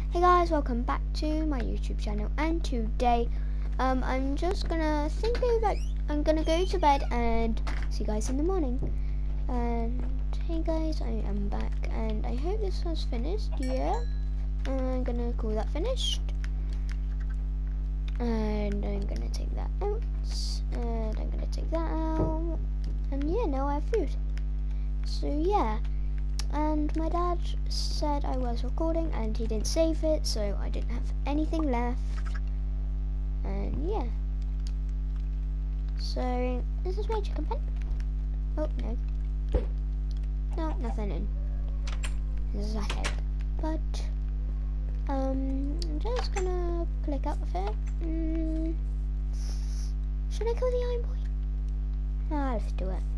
Hey guys, welcome back to my YouTube channel, and today I'm just gonna I'm gonna go to bed and see you guys in the morning. And hey guys, I am back and I hope this was finished. Yeah, I'm gonna call that finished, and I'm gonna take that out, and I'm gonna take that out, and yeah, now I have food. So yeah. And my dad said I was recording and he didn't save it, so I didn't have anything left. And yeah. So this is my chicken pen. Oh no. No, nothing in. This is a head. But I'm just gonna click out of it. Should I kill the Iron Boy? Ah, let's do it.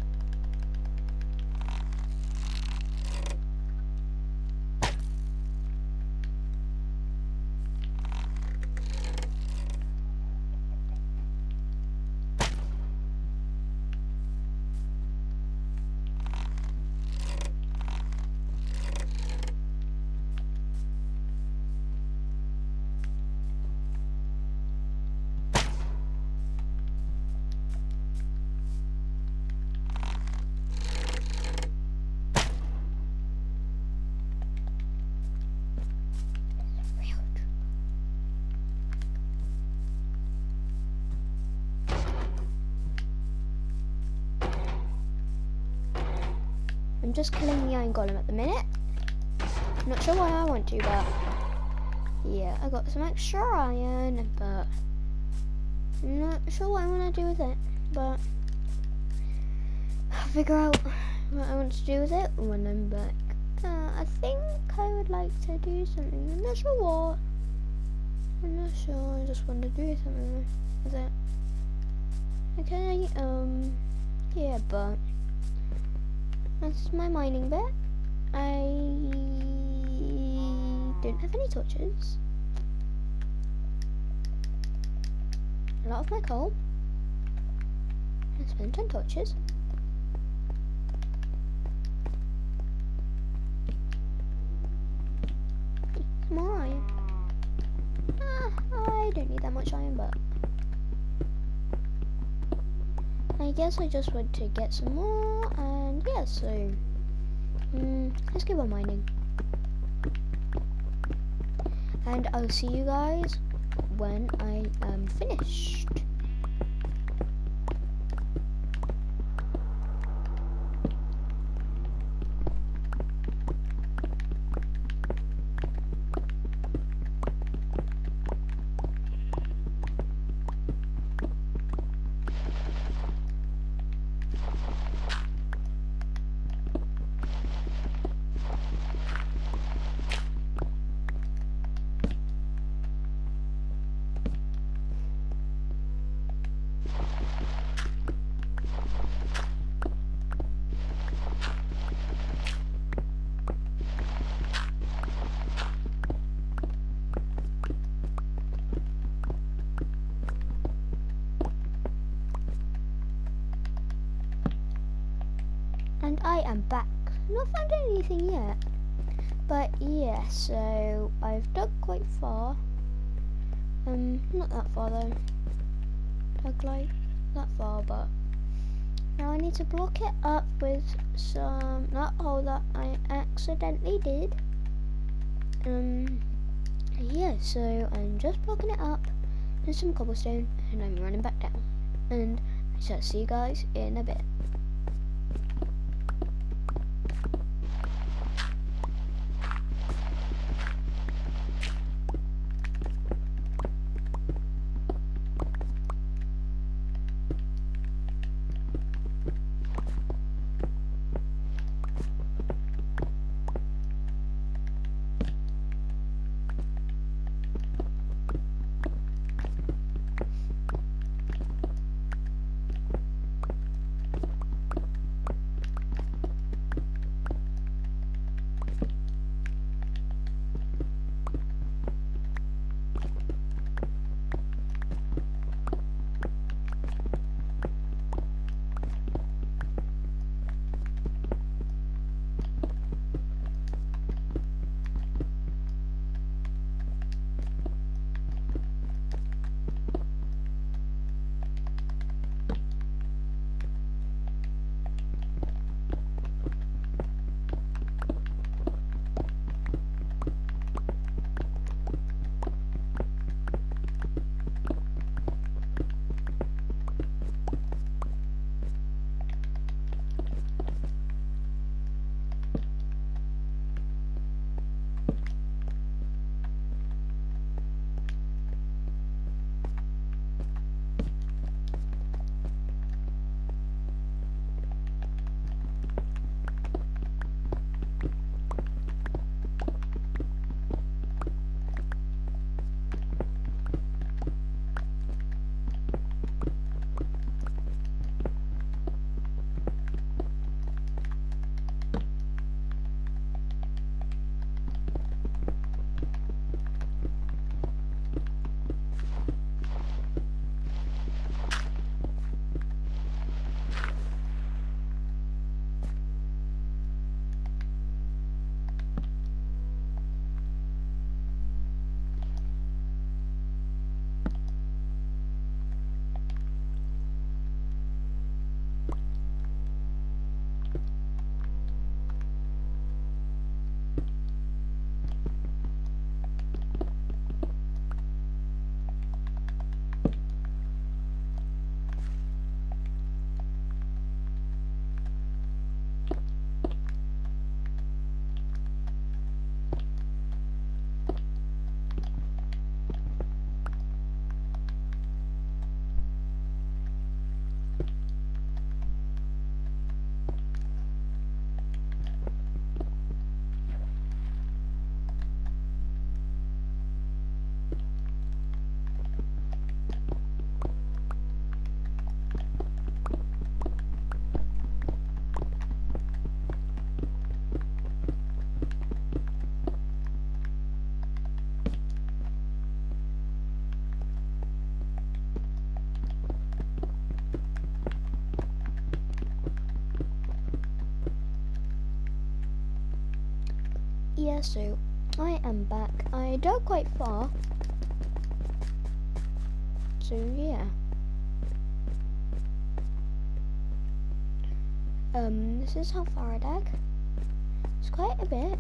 I'm just killing the iron golem at the minute. I'm not sure why I want to, but yeah, I got some extra iron, but I'm not sure what I want to do with it, but I'll figure out what I want to do with it when I'm back. I think I would like to do something. I'm not sure what. I'm not sure. I just want to do something with it. Okay. Yeah, but that's my mining bit. I don't have any torches. A lot of my coal. I spent on torches. More iron. I don't need that much iron, but I guess I just want to get some more, and yeah, so let's keep on mining. And I'll see you guys when I am finished. And I am back. Not found anything yet. But yeah, so I've dug quite far. Not that far though. Dug like that far, but now I need to block it up with some that hole that I accidentally did. Yeah, so I'm just blocking it up with some cobblestone and I'm running back down. And I shall see you guys in a bit. so I am back. I dug quite far. So yeah. This is how far I dug. It's quite a bit.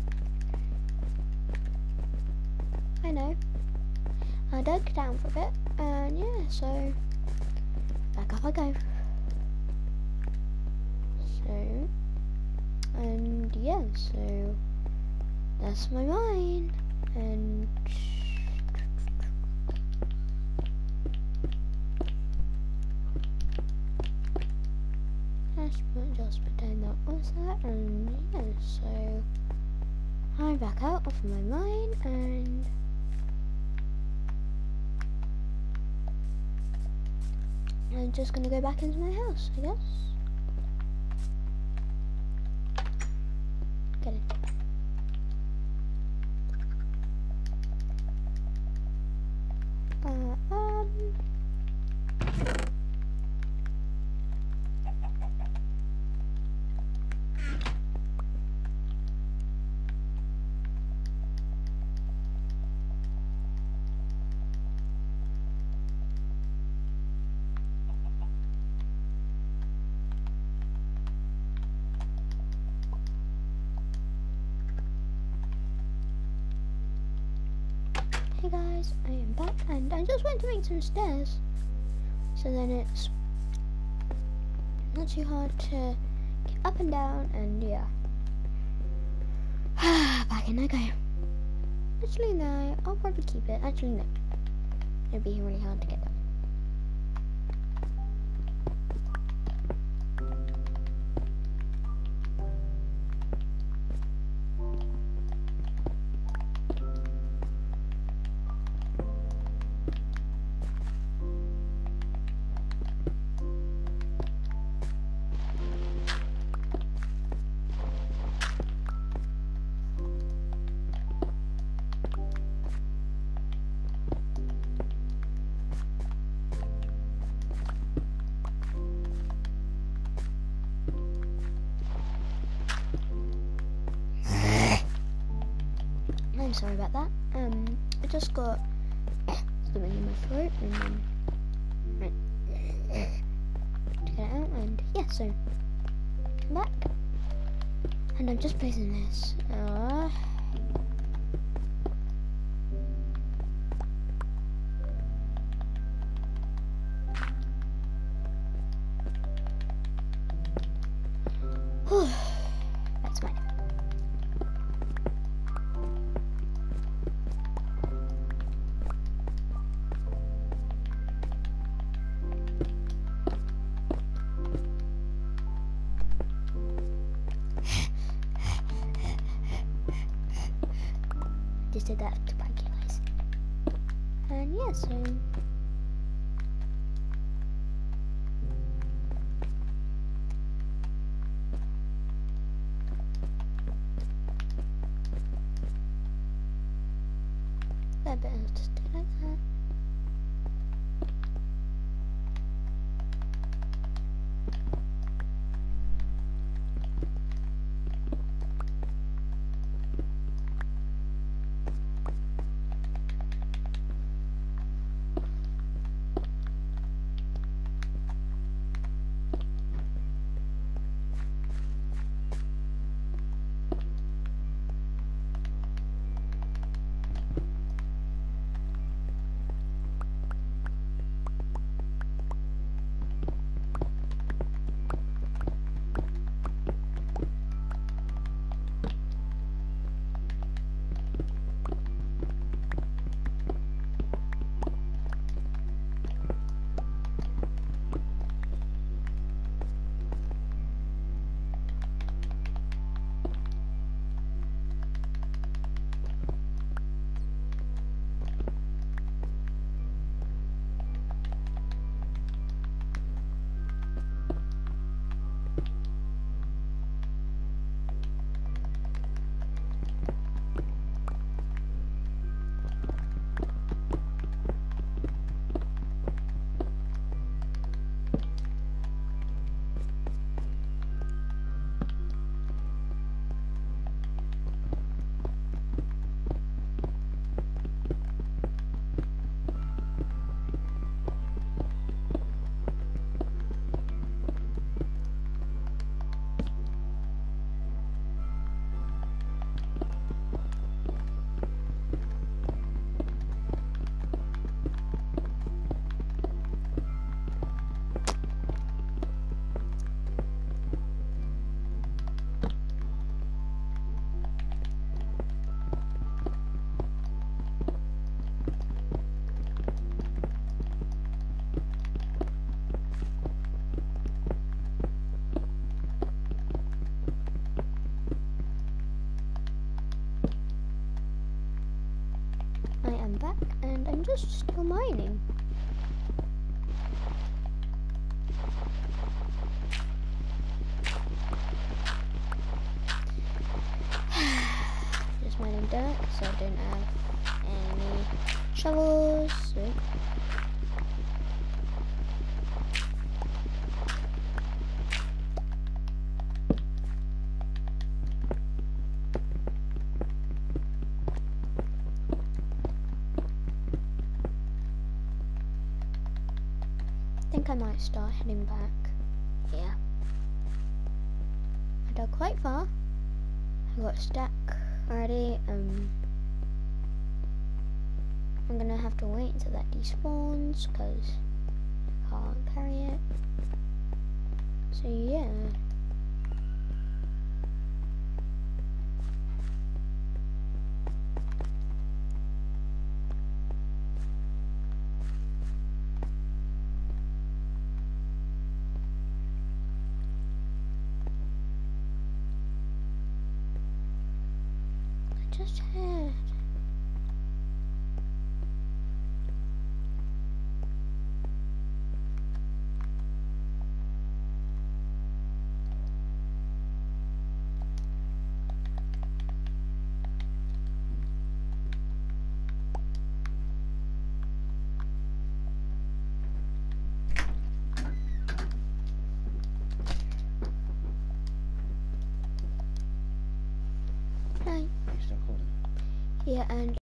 I know. I dug down for a bit, and yeah, so back up I go. So, and yeah, so that's my mine, and just pretend that was that, and yeah, so I'm back out of my mine, and I'm just gonna go back into my house, I guess. Get it. Hey guys, I am back, and I just went to make some stairs, so then it's not too hard to get up and down, and yeah. Back in I go. Actually no, I'll probably keep it. Actually no, it'd be really hard to get down. I'm sorry about that. I just got something in my throat, and then to get it out, and yeah, so I'm back, and I'm just placing this. That's fine. Just did that to prank you guys. And yeah, so that bit I'll just do like that. I'm back and I'm just still mining. Just mining dirt, so I don't have any shovels. So I think I might start heading back. Yeah. I dug quite far. I got a stack already. I'm gonna have to wait until that despawns because I can't carry it. So yeah. Just heard. Hi. Still recording? Yeah, and